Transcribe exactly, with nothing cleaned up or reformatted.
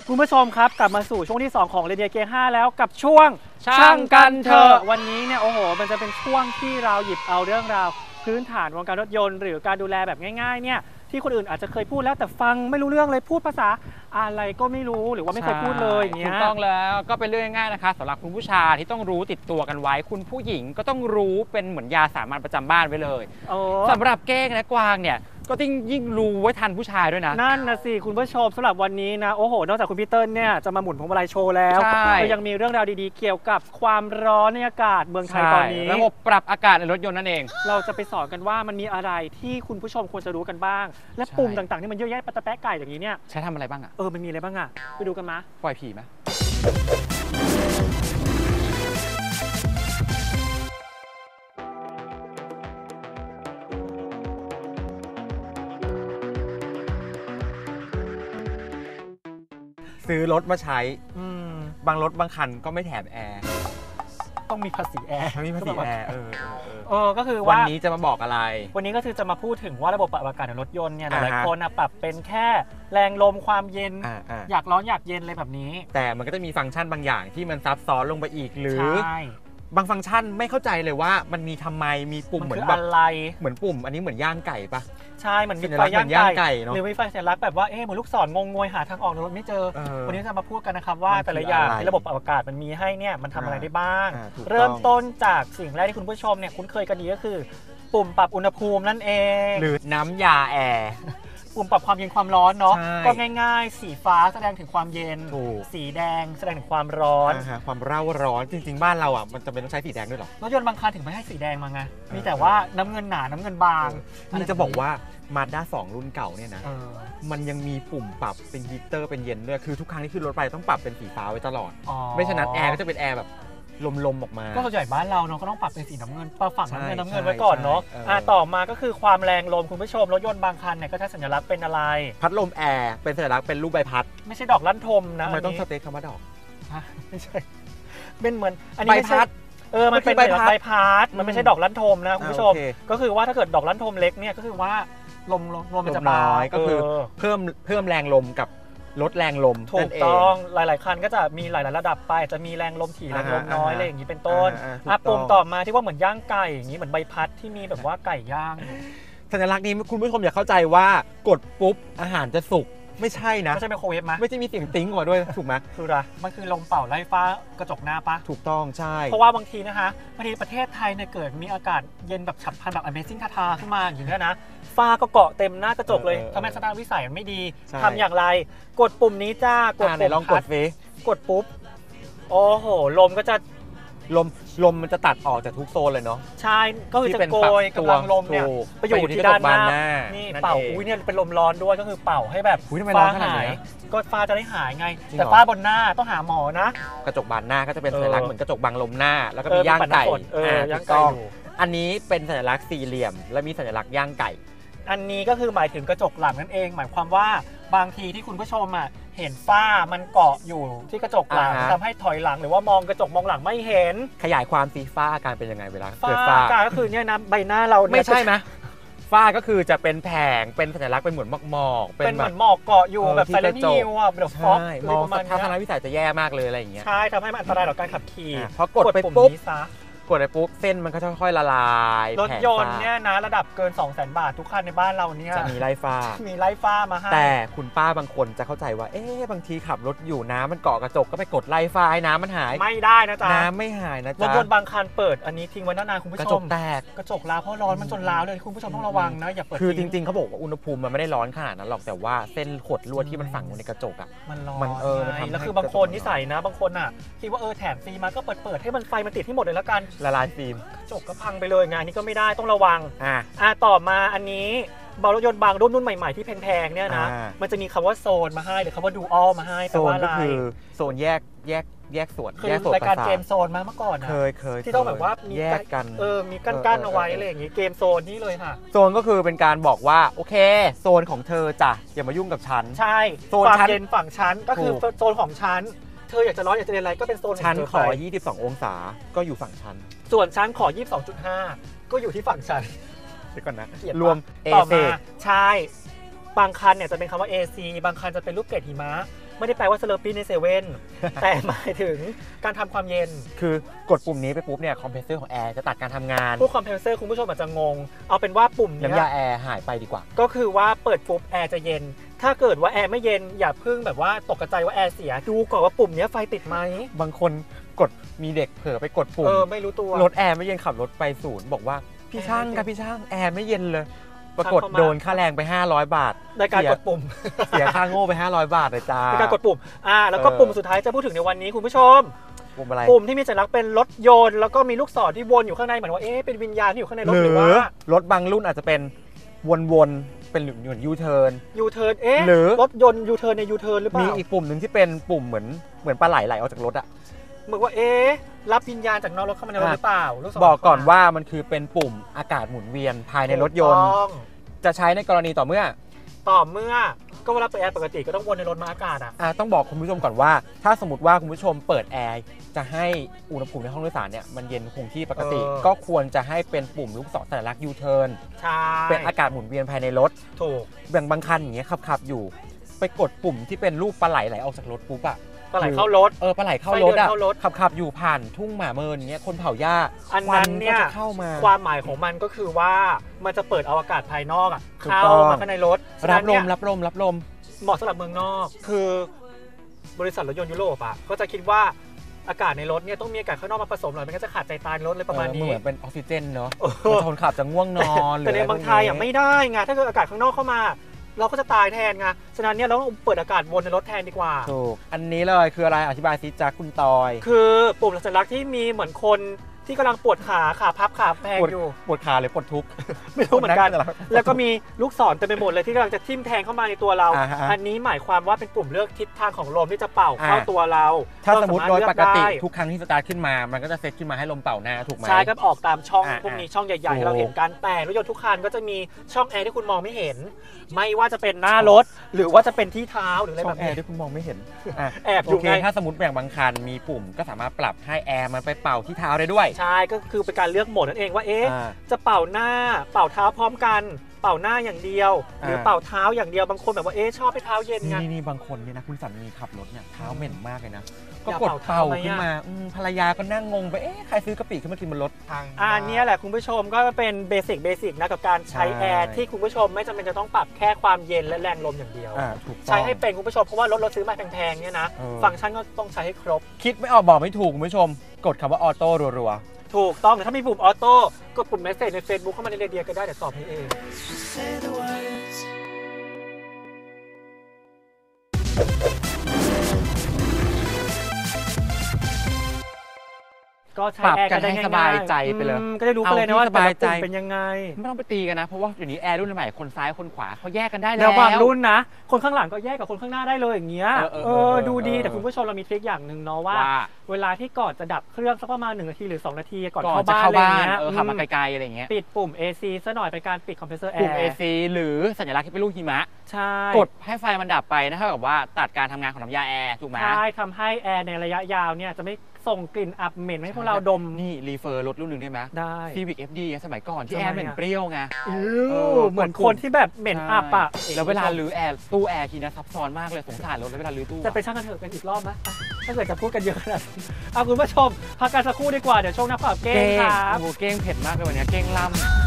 คุณผู้ชมครับกลับมาสู่ช่วงที่สองของเรเดียเกห้าแล้วกับช่วงช่างกันเถอะวันนี้เนี่ยโอ้โหมันจะเป็นช่วงที่เราหยิบเอาเรื่องราวพื้นฐานวงการรถยนต์หรือการดูแลแบบง่ายๆเนี่ยที่คนอื่นอาจจะเคยพูดแล้วแต่ฟังไม่รู้เรื่องเลยพูดภาษาอะไรก็ไม่รู้หรือว่าไม่เคยพูดเลยอย่างเงี้ยถูกต้องแล้วก็เป็นเรื่องง่ายๆนะคะสำหรับคุณผู้ชายที่ต้องรู้ติดตัวกันไว้คุณผู้หญิงก็ต้องรู้เป็นเหมือนยาสามัญประจำบ้านไว้เลยสำหรับเก้งและกวางเนี่ยก็ต้องยิ่งรู้ไว้ทันผู้ชายด้วยนะนั่นนะสิคุณผู้ชมสำหรับวันนี้นะโอ้โหนอกจากคุณพีเตอร์เนี่ยจะมาหมุนพวงมาลัยโชว์แล้วก็ยังมีเรื่องราวดีๆเกี่ยวกับความร้อนในอากาศเมืองไทยตอนนี้ระบบปรับอากาศในรถยนต์นั่นเองเราจะไปสอนกันว่ามันมีอะไรที่คุณผู้ชมควรจะรู้กันบ้างและปุ่มต่างๆที่มันเยอะแยะปะตะแปะไก่อย่างนี้เนี่ยใช้ทำอะไรบ้างอ่ะเออมันมีอะไรบ้างอ่ะไปดูกันมาปล่อยผีไหมซื้อรถมาใช้บางรถบางคันก็ไม่แถมแอร์ต้องมีภาษีแอร์มีภาษีแอร์เออเออก็คือว่าวันนี้จะมาบอกอะไรวันนี้ก็คือจะมาพูดถึงว่าระบบปรับอากาศในรถยนต์เนี่ยหลายคนปรับเป็นแค่แรงลมความเย็นอยากร้อนอยากเย็นอะไรแบบนี้แต่มันก็จะมีฟังก์ชันบางอย่างที่มันซับซ้อนลงไปอีกหรือบางฟังก์ชันไม่เข้าใจเลยว่ามันมีทำไมมีปุ่มเหมือนแบบอะไรเหมือนปุ่มอันนี้เหมือนย่างไก่ปะใช่เหมือนมีไฟย่างไก่หรือมีไฟสัญลักษณ์แบบว่าเอ๊ะเหมือนลูกศรงงงวยหาทางออกในรถไม่เจอวันนี้จะมาพูดกันนะครับว่าแต่ละอย่างที่ระบบปรับอากาศมันมีให้เนี่ยมันทำอะไรได้บ้างเริ่มต้นจากสิ่งแรกที่คุณผู้ชมเนี่ยคุ้นเคยกันดีก็คือปุ่มปรับอุณหภูมินั่นเองหรือน้ำยาแอร์ปุ่มปรับความเย็นความร้อนเนาะก็ง่ายๆสีฟ้าแสดงถึงความเย็นสีแดงแสดงถึงความร้อนความเร่าร้อนจริงๆบ้านเราอ่ะมันจะเป็นต้องใช้สีแดงด้วยหรอรถยนต์บางคันถึงไม่ให้สีแดงมาไงมีแต่ว่าน้ำเงินหนาน้ำเงินบางนี่จะบอกว่ามาด้าสองรุ่นเก่าเนี่ยนะมันยังมีปุ่มปรับเป็นฮีเตอร์เป็นเย็นด้วยคือทุกครั้งที่ขึ้นรถไปต้องปรับเป็นสีฟ้าไว้ตลอดไม่ฉะนั้นแอร์ก็จะเป็นแอร์แบบลมๆออกมาก็ส่วนใหญ่บ้านเราเนาะก็ต้องปรับเป็นสีน้ำเงินปรับฝั่งน้ำเงินน้ำเงินไว้ก่อนเนาะอ่าต่อมาก็คือความแรงลมคุณผู้ชมรถยนต์บางคันเนี่ยก็ใช้สัญลักษณ์เป็นอะไรพัดลมแอร์เป็นสัญลักษณ์เป็นรูปใบพัดไม่ใช่ดอกลั่นทมนะทำไมต้องสเต็กคำว่าดอกไม่ใช่เป็นเหมือนอันนี้ใบพัดเออมันเป็นใบพัดใบพัดมันไม่ใช่ดอกลั่นทมนะคุณผู้ชมก็คือว่าถ้าเกิดดอกลั่นทมเล็กเนี่ยก็คือว่าลมลมมันจะน้อยก็คือเพิ่มเพิ่มแรงลมกับลดแรงลมถูกต้องหลายๆคันก็จะมีหลายๆระดับไปจะมีแรงลมถี่แรงลมน้อยอะไรอย่างนี้เป็นต้นอ่ะปุ่มต่อมาที่ว่าเหมือนย่างไก่อย่างนี้เหมือนใบพัดที่มีแบบว่าไก่ย่างสัญลักษณ์นี้คุณผู้ชมอย่าเข้าใจว่ากดปุ๊บอาหารจะสุกไม่ใช่นะไม่ใช่ไมโครเวฟมั้ยไม่ใช่มีเสียงติ้งออกมาด้วยถูกไหมคืออะไรมันคือลมเป่าไล่ฟ้ากระจกหน้าปะถูกต้องใช่เพราะว่าบางทีนะคะบางทีประเทศไทยเนี่ยเกิดมีอากาศเย็นแบบฉับพลันแบบ Amazing ทาทาขึ้นมาอย่างนี้นะฟ้าก็เกาะเต็มหน้ากระจกเลยทำให้สภาพวิสัยมันไม่ดีทำอย่างไรกดปุ่มนี้จ้ากดปุ่มลองกดเฟกดปุ๊บโอ้โหลมก็จะลมลมมันจะตัดออกจากทุกโซนเลยเนาะใช่ก็คือจะโกยกำลังลมเนี่ยไปอยู่ที่ด้านหน้านี่เป่าอุ้ยเนี่ยเป็นลมร้อนด้วยก็คือเป่าให้แบบฟ้าหายก็ฟ้าจะได้หายไงแต่ฟ้าบนหน้าต้องหาหมอนะกระจกบานหน้าก็จะเป็นสัญลักษณ์เหมือนกระจกบังลมหน้าแล้วก็มีย่างไก่ย่างไก่อันนี้เป็นสัญลักษณ์สี่เหลี่ยมและมีสัญลักษณ์ย่างไก่อันนี้ก็คือหมายถึงกระจกหลังนั่นเองหมายความว่าบางทีที่คุณผู้ชมอ่ะเห็นฝ้ามันเกาะอยู่ที่กระจกหลังทำให้ถอยหลังหรือว่ามองกระจกมองหลังไม่เห็นขยายความสีฝ้าอาการเป็นยังไงเวลาเกิดฝ้าอาการก็คือเนี่ยนะใบหน้าเราไม่ใช่ไหมฝ้าก็คือจะเป็นแผงเป็นสัญลักษณ์เป็นเหมือนหมอกเป็นเหมือนหมอกเกาะอยู่แบบไซเลนต์ฮิลอ่ะแบบฟอกมองทัศนวิสัยจะแย่มากเลยอะไรอย่างเงี้ยใช่ทำให้มันอันตรายต่อการขับขี่พอกดไปปุ๊บกดไปปุ๊บเส้นมันก็ค่อยๆละลายรถยนต์เนี่ยนะระดับเกิน สองแสน บาททุกคันในบ้านเราเนี่ยจะมีไล่ฟ้ามีไล่ฟ้ามาให้แต่คุณป้าบางคนจะเข้าใจว่าเอ๊ะบางทีขับรถอยู่น้ำมันเกาะกระจกก็ไปกดไล่ฟ้าให้น้ำมันหายไม่ได้นะจ๊ะน้ำไม่หายนะจ๊ะรถยนต์บางคันเปิดอันนี้ทิ้งไว้นานๆคุณผู้ชมกระจกแตกกระจกร้าวเพราะร้อนมันจนร้าวเลยคุณผู้ชมต้องระวังนะอย่าเปิดคือจริงๆเขาบอกว่าอุณหภูมิมันไม่ได้ร้อนขนาดนั้นหรอกแต่ว่าเส้นขดลวดที่มันฝังอยู่ในกระจกอ่ะมันร้อนเออแล้วคือบางคนนิสัยนะบางคนอ่ะคิดว่าเออแถมฟรีมาก็เปิดเปิดให้มันไฟมันติดให้หมดเลยแล้วกันละลายฟิล์มจกก็พังไปเลยงานนี้ก็ไม่ได้ต้องระวังอ่าอ่าต่อมาอันนี้บางรถยนต์บางรุ่นรุ่นใหม่ๆที่แพงๆเนี่ยนะมันจะมีคำว่าโซนมาให้หรือคำว่าดูอัลมาให้โซนก็คือโซนแยกแยกแยกส่วนแยกส่วนรายการเกมโซนมาเมื่อก่อนนะเคยเคยที่ต้องแบบว่ามีแยกกันเออมีกั้นๆเอาไว้อะไรอย่างงี้เกมโซนนี่เลยค่ะโซนก็คือเป็นการบอกว่าโอเคโซนของเธอจ้ะอย่ามายุ่งกับฉันใช่โซนความเย็นฝั่งฉันก็คือโซนของฉันเธออยากจะร้อนอยากจะเรียนอะไรก็เป็นโซนของเธอฉันขอยี่สิบสององศาก็อยู่ฝั่งฉันส่วนฉันขอ ยี่สิบสองจุดห้า ก็อยู่ที่ฝั่งฉันเดี๋ยวก่อนนะรวมต่อมาใช่บางคันเนี่ยจะเป็นคำว่า เอ ซี บางคันจะเป็นรูปเกล็ดหิมะไม่ได้แปลว่าสเลอร์ปี้ในเซเว่น แต่หมายถึงการทำความเย็นคือกดปุ่มนี้ไปปุ๊บเนี่ยคอมเพรสเซอร์ของแอร์จะตัดการทำงานพวกคอมเพรสเซอร์คุณผู้ชมอาจจะงงเอาเป็นว่าปุ่มนี้น้ำยาแอร์หายไปดีกว่าก็คือว่าเปิดปุ๊บแอร์จะเย็นถ้าเกิดว่าแอร์ไม่เย็นอย่าเพิ่งแบบว่าตกใจว่าแอร์เสียดูก่อนว่าปุ่มนี้ไฟติดไหมบางคนกดมีเด็กเผลอไปกดปุ่มเออไม่รู้ตัวรถแอร์ไม่เย็นขับรถไปศูนย์บอกว่าพี่ช่างกับพี่ช่างแอร์ไม่เย็นเลยปรากฏโดนค่าแรงไปห้าร้อยบาทในการกดปุ่มเสียค่าโง่ไปห้าร้อยบาทเลยจ้าในการกดปุ่มอ่าแล้วก็ปุ่มสุดท้ายจะพูดถึงในวันนี้คุณผู้ชมปุ่มอะไรปุ่มที่มีสัญลักษณ์เป็นรถยนต์แล้วก็มีลูกศรที่วนอยู่ข้างในเหมือนว่าเอ๊ะเป็นวิญญาณที่อยู่ข้างในรถหรือว่ารถบางรุ่นอาจจะเป็นวนๆเป็นเหมือนยูเทิร์นยูเทิร์นเอ๊ะหรือรถยนต์ยูเทิร์นในยูเทิร์นหรือเปล่ามีอีกปุ่มหนึ่งที่เป็นปุ่มเหมือนเหมือนปลาไหลไหลออกจากรถอะเหมือนว่าเอ๊ะรับวิญญาณจากนอกรถเข้ามาในรถหรือเปล่าบอกก่อนว่ามันคือเป็นปุ่มอากาศหมุนเวียนภายในรถยนต์จะใช้ในกรณีต่อเมื่อต่อเมื่อก็เวลาเปิดแอร์ปกติก็ต้องวนในรถมาอากาศอ่ะอ่าต้องบอกคุณผู้ชมก่อนว่าถ้าสมมติว่าคุณผู้ชมเปิดแอร์จะให้อุณหภูมิในห้องโดยสารเนี่ยมันเย็นคงที่ปกติก็ควรจะให้เป็นปุ่มลูกศรสัญลักษณ์ยูเทิร์นใช่เป็นอากาศหมุนเวียนภายในรถถูกแบ่งบางคันอย่างเงี้ยขับๆอยู่ไปกดปุ่มที่เป็นรูปปลาไหลไหลออกจากรถปุ๊บอะปลาไหลเข้ารถเออปลาไหลเข้ารถอะขับขับอยู่ผ่านทุ่งหมาเมินอย่างเงี้ยคนเผาหญ้าอันนั้นเนี่ยเข้ามาความหมายของมันก็คือว่ามันจะเปิดเอาอากาศภายนอกอะเข้ามาข้างในรถรับลมรับลมรับลมเหมาะสำหรับเมืองนอกคือบริษัทรถยนต์ยุโรปอะก็จะคิดว่าอากาศในรถเนี่ยต้องมีอากาศข้างนอกมาผสมหน่อยไม่งั้นจะขาดใจตายรถเลยประมาณนี้เหมือนเป็นออกซิเจนเนาะคนขับจะง่วงนอนแต่ในเมืองไทยอะไม่ได้ไงถ้าเกิดอากาศข้างนอกเข้ามาเราก็จะตายแทนไงฉะนั้นเนี่ยเราต้องเปิดอากาศวนในรถแทนดีกว่าถูกอันนี้เลยคืออะไรอธิบายซิจ๊ะคุณตอยคือปุ่มสัญลักษณ์ที่มีเหมือนคนที่กำลังปวดขาขาพับขาแพงอยู่ปวดขาหรือปวดทุกข์ไม่รู้เหมือนกันแล้วก็มีลูกศรเต็มไปหมดเลยที่กำลังจะทิ่มแทงเข้ามาในตัวเราอันนี้หมายความว่าเป็นปุ่มเลือกทิศทางของลมที่จะเป่าเข้าตัวเราถ้าสมมติโดยปกติทุกครั้งที่สตาร์ทขึ้นมามันก็จะเซตขึ้นมาให้ลมเป่าหน้าถูกไหมใช่ก็ออกตามช่องพวกนี้ช่องใหญ่ๆเราเห็นกันแต่รถยนต์ทุกคันก็จะมีช่องแอร์ที่คุณมองไม่เห็นไม่ว่าจะเป็นหน้ารถหรือว่าจะเป็นที่เท้าหรืออะไรแบบนี้ที่คุณมองไม่เห็นแอบอยู่ไงถ้าสมมติแบ่งบางคันมีปุ่มก็สามารถปรับให้แอร์มันไปเป่าที่เท้าได้ด้วยใช่ก็คือเป็นการเลือกโหมดนั่นเองว่าเอ๊ะจะเป่าหน้าเป่าเท้าพร้อมกันเป่าหน้าอย่างเดียวหรือเป่าเท้าอย่างเดียวบางคนแบบว่าเอ๊ะชอบให้เท้าเย็นไงนี่นี่บางคนเนี่ยนะคุณสามีขับรถเนี่ยเท้าเหม็นมากเลยนะก็กดเป่าขึ้นมาภรรยาก็นั่งงงไปเอ๊ะใครซื้อกะปิขึ้นมากินบนรถทางอ่านี่แหละคุณผู้ชมก็เป็นเบสิกเบสิกนะกับการใช้แอร์ที่คุณผู้ชมไม่จำเป็นจะต้องปรับแค่ความเย็นและแรงลมอย่างเดียวใช้ให้เป็นคุณผู้ชมเพราะว่ารถเราซื้อมาแพงๆเนี่ยนะฟังก์ชันก็ต้องใช้ให้ครบคิดไม่ออกบอกไม่ถูกคุณผู้ชมกดคำว่าออโต้รัวๆถูกต้องแต่ถ้ามีปุ่มออโต้กดปุ่มเมสเซจใน Facebook เข้ามาในเรเดียก็ได้เดี๋ยวตอบให้เองก็ใช้แอร์กันได้สบายใจไปเลยก็ได้รู้ไปเลยนะว่าสบายใจเป็นยังไงไม่ต้องไปตีกันนะเพราะว่าอยู่นี้แอร์รุ่นใหม่คนซ้ายคนขวาเขาแยกกันได้แล้วแล้วบางรุ่นนะคนข้างหลังก็แยกกับคนข้างหน้าได้เลยอย่างเงี้ยเออดูดีแต่คุณผู้ชมเรามีทริคอย่างหนึ่งเนาะว่าเวลาที่ก่อนจะดับเครื่องสักประมาณหนึ่งนาทีหรือสองนาทีก่อนเข้าบ้านอะไรเงี้ยขับมาไกลๆอะไรเงี้ยปิดปุ่ม เอ ซี ซะหน่อยเป็นการปิดคอมเพรสเซอร์แอร์ปุ่ม เอ ซี หรือสัญลักษณ์ที่เป็นลูกหิมะใช่กดให้ไฟมันดับไปนะเท่ากับว่าตัดการทำงานของน้ำยาแอร์ถูกไหมใช่ทำให้แอร์ในระยะยาวเนี่ยจะไม่ส่งกลิ่นอับเหม็นให้พวกเราดมนี่รีเฟอร์รถรุ่นหนึ่งได้ไหมได้ Civic เอฟ ดี สมัยก่อนที่แอร์เหม็นเปรี้ยวไงเหมือนคนที่แบบเหม็นอับอ่ะแล้วเวลาลื้อแอร์ตู้แอร์ทีนะซับซ้อนมากเลยสงสารรถเวลาลื้อตู้จะไปช่างกันเถอะเป็นอีกรอบนะถ้าเกิดจะพูดกันเยอะขนาดนี้เอาคุณผู้ชมพักกันสักครู่ดีกว่าเดี๋ยวช่วงหน้าขอเก้งครับโอ้เก้งเผ็ดมากเลยวันนี้เก้งล่ำ